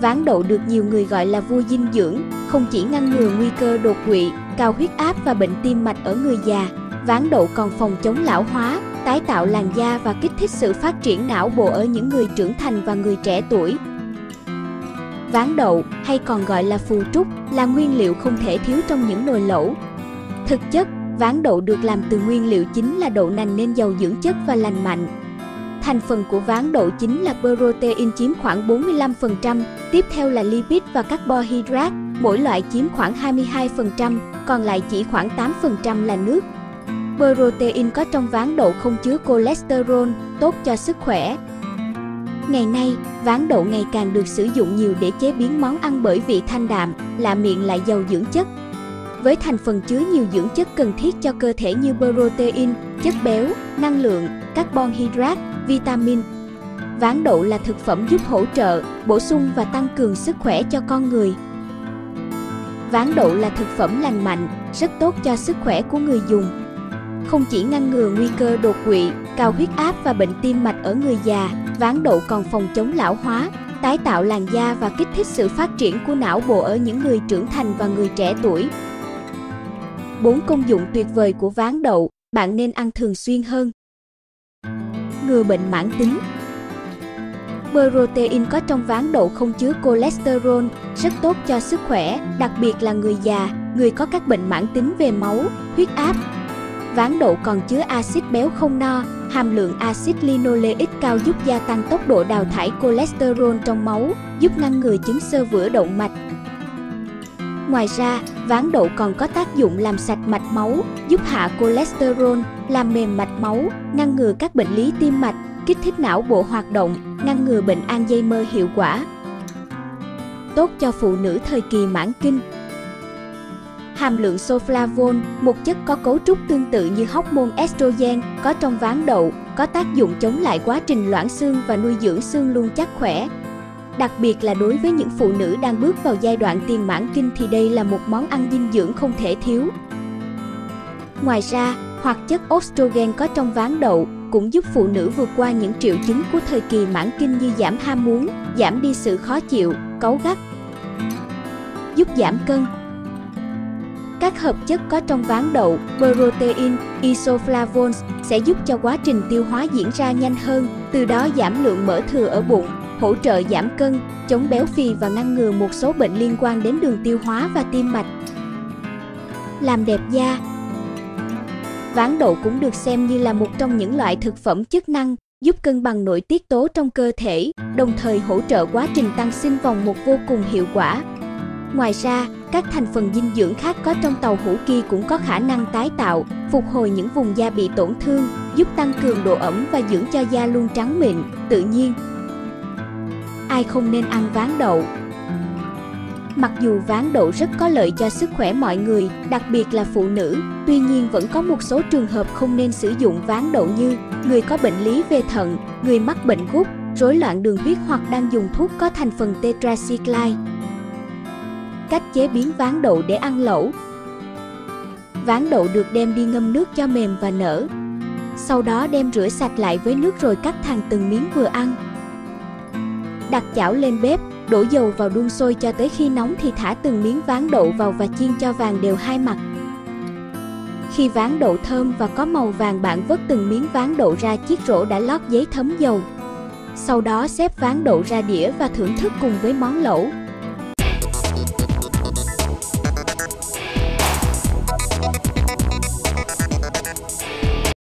Ván đậu được nhiều người gọi là vua dinh dưỡng, không chỉ ngăn ngừa nguy cơ đột quỵ, cao huyết áp và bệnh tim mạch ở người già, ván đậu còn phòng chống lão hóa, tái tạo làn da và kích thích sự phát triển não bộ ở những người trưởng thành và người trẻ tuổi. Ván đậu, hay còn gọi là phù trúc, là nguyên liệu không thể thiếu trong những nồi lẩu. Thực chất, ván đậu được làm từ nguyên liệu chính là đậu nành nên giàu dưỡng chất và lành mạnh. Thành phần của ván đậu chính là protein chiếm khoảng 45%, tiếp theo là lipid và carbohydrate, mỗi loại chiếm khoảng 22%, còn lại chỉ khoảng 8% là nước. Protein có trong ván đậu không chứa cholesterol, tốt cho sức khỏe. Ngày nay, ván đậu ngày càng được sử dụng nhiều để chế biến món ăn bởi vị thanh đạm, lạ miệng lại giàu dưỡng chất. Với thành phần chứa nhiều dưỡng chất cần thiết cho cơ thể như protein, chất béo, năng lượng, carbon hydrate, vitamin. Ván đậu là thực phẩm giúp hỗ trợ, bổ sung và tăng cường sức khỏe cho con người. Ván đậu là thực phẩm lành mạnh, rất tốt cho sức khỏe của người dùng. Không chỉ ngăn ngừa nguy cơ đột quỵ, cao huyết áp và bệnh tim mạch ở người già, ván đậu còn phòng chống lão hóa, tái tạo làn da và kích thích sự phát triển của não bộ ở những người trưởng thành và người trẻ tuổi. 4 công dụng tuyệt vời của ván đậu, bạn nên ăn thường xuyên hơn. Ngừa bệnh mãn tính. Protein có trong ván đậu không chứa cholesterol, rất tốt cho sức khỏe, đặc biệt là người già, người có các bệnh mãn tính về máu, huyết áp. Ván đậu còn chứa axit béo không no, hàm lượng axit linoleic cao giúp gia tăng tốc độ đào thải cholesterol trong máu, giúp ngăn ngừa chứng xơ vữa động mạch. Ngoài ra, ván đậu còn có tác dụng làm sạch mạch máu, giúp hạ cholesterol, làm mềm mạch máu, ngăn ngừa các bệnh lý tim mạch, kích thích não bộ hoạt động, ngăn ngừa bệnh Alzheimer hiệu quả. Tốt cho phụ nữ thời kỳ mãn kinh. Hàm lượng soflavone, một chất có cấu trúc tương tự như hormone estrogen, có trong ván đậu, có tác dụng chống lại quá trình loãng xương và nuôi dưỡng xương luôn chắc khỏe. Đặc biệt là đối với những phụ nữ đang bước vào giai đoạn tiền mãn kinh thì đây là một món ăn dinh dưỡng không thể thiếu. Ngoài ra, hoạt chất estrogen có trong ván đậu cũng giúp phụ nữ vượt qua những triệu chứng của thời kỳ mãn kinh như giảm ham muốn, giảm đi sự khó chịu, cáu gắt. Giúp giảm cân. Các hợp chất có trong ván đậu, protein, isoflavones sẽ giúp cho quá trình tiêu hóa diễn ra nhanh hơn, từ đó giảm lượng mỡ thừa ở bụng, hỗ trợ giảm cân, chống béo phì và ngăn ngừa một số bệnh liên quan đến đường tiêu hóa và tim mạch. Làm đẹp da. Ván đậu cũng được xem như là một trong những loại thực phẩm chức năng, giúp cân bằng nội tiết tố trong cơ thể, đồng thời hỗ trợ quá trình tăng sinh vòng một vô cùng hiệu quả. Ngoài ra, các thành phần dinh dưỡng khác có trong tàu hũ kỳ cũng có khả năng tái tạo, phục hồi những vùng da bị tổn thương, giúp tăng cường độ ẩm và dưỡng cho da luôn trắng mịn, tự nhiên. Ai không nên ăn ván đậu? Mặc dù ván đậu rất có lợi cho sức khỏe mọi người, đặc biệt là phụ nữ, tuy nhiên vẫn có một số trường hợp không nên sử dụng ván đậu như người có bệnh lý về thận, người mắc bệnh gút, rối loạn đường huyết hoặc đang dùng thuốc có thành phần tetracycline. Cách chế biến ván đậu để ăn lẩu. Ván đậu được đem đi ngâm nước cho mềm và nở. Sau đó đem rửa sạch lại với nước rồi cắt thành từng miếng vừa ăn. Đặt chảo lên bếp, đổ dầu vào đun sôi cho tới khi nóng thì thả từng miếng ván đậu vào và chiên cho vàng đều hai mặt. Khi ván đậu thơm và có màu vàng, bạn vớt từng miếng ván đậu ra chiếc rổ đã lót giấy thấm dầu. Sau đó xếp ván đậu ra đĩa và thưởng thức cùng với món lẩu.